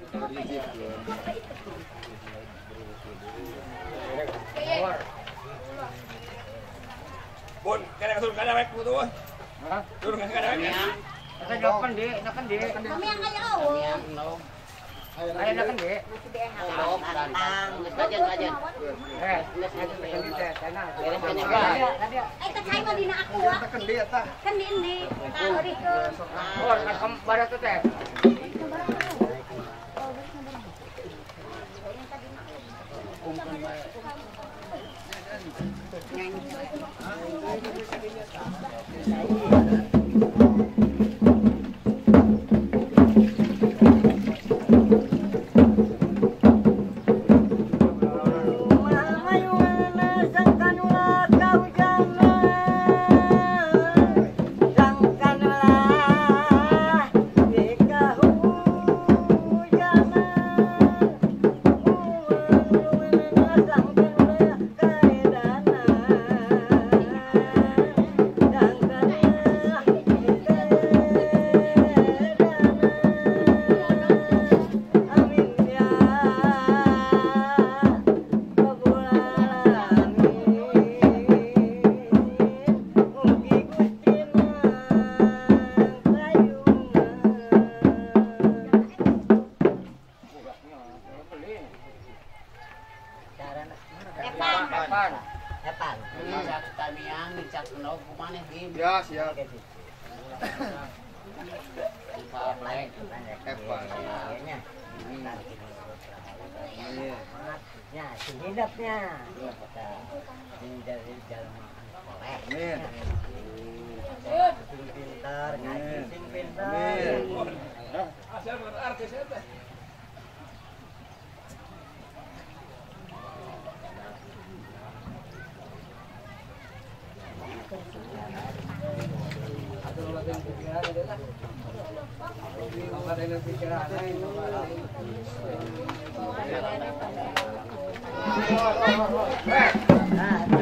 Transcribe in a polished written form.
Bun, kada kasul kada wek mo tuh. Ha? Turun kada wek. Nakan di. Kami yang kayo. Ayo nakan di. Kajen. Kacay mo din ako ah. Kendi eta. Kendi ini. Tahu di ke. Oh, nakam bara tuh teh. Ya, siap. Hidupnya dari jalan Amin. pintar, ngaji pintar. Asal artis eta. Nah,